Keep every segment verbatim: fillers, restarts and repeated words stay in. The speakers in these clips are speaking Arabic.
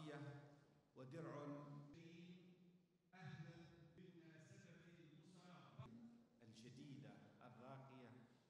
راقية ودرع الجديدة الراقية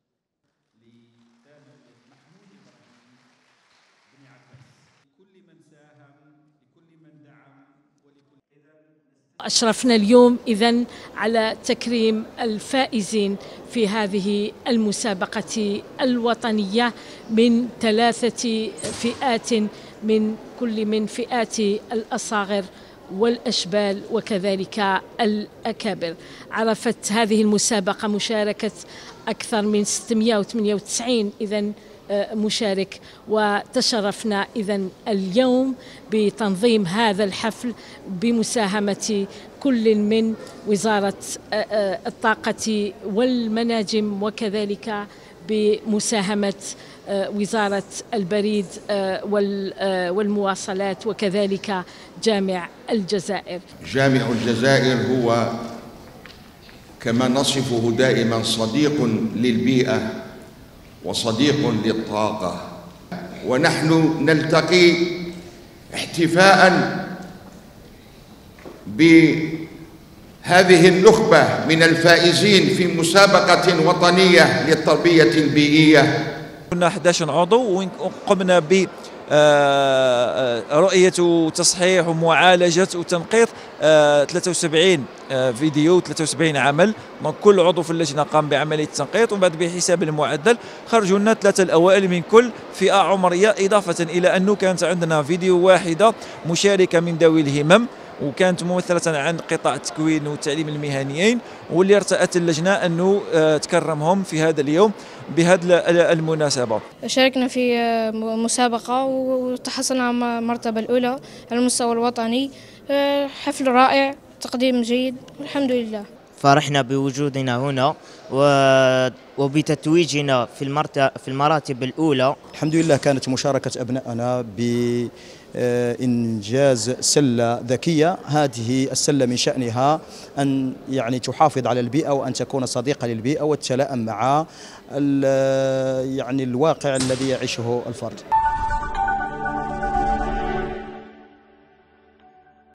لتامر محمود إبراهيم بن عباس، لكل من ساهم، لكل من دعم، ولكل. أشرفنا اليوم إذن على تكريم الفائزين في هذه المسابقة الوطنية من ثلاثة فئات، من كل من فئات الأصاغر والأشبال وكذلك الأكابر. عرفت هذه المسابقة مشاركة أكثر من ستمئة وثمانية وتسعين إذن مشارك، وتشرفنا إذن اليوم بتنظيم هذا الحفل بمساهمة كل من وزارة الطاقة والمناجم، وكذلك بمساهمة وزارة البريد والمواصلات، وكذلك جامع الجزائر. جامع الجزائر هو كما نصفه دائما صديق للبيئة وصديق للطاقة، ونحن نلتقي احتفاء بهذه النخبة من الفائزين في مسابقة وطنية للتربية البيئية. كنا أحد عشر عضو وقمنا ب رؤية وتصحيح ومعالجة وتنقيط ثلاثة وسبعين فيديو ثلاثة وسبعين عمل. كل عضو في اللجنة قام بعملية التنقيط، ومن بعد بحساب المعدل خرجوا لنا ثلاثة الأوائل من كل فئة عمرية، إضافة إلى أنه كانت عندنا فيديو واحدة مشاركة من ذوي الهمم، وكانت ممثلة عن قطاع التكوين والتعليم المهنيين، واللي ارتأت اللجنة أنه تكرمهم في هذا اليوم بهذه المناسبة. شاركنا في مسابقة وتحصلنا على المرتبة الأولى على المستوى الوطني. حفل رائع، تقديم جيد، والحمد لله. فرحنا بوجودنا هنا وبتتويجنا في في المراتب الأولى. الحمد لله كانت مشاركة أبنائنا بإنجاز سلة ذكية. هذه السلة من شأنها أن يعني تحافظ على البيئة وأن تكون صديقة للبيئة وتتلائم مع يعني الواقع الذي يعيشه الفرد.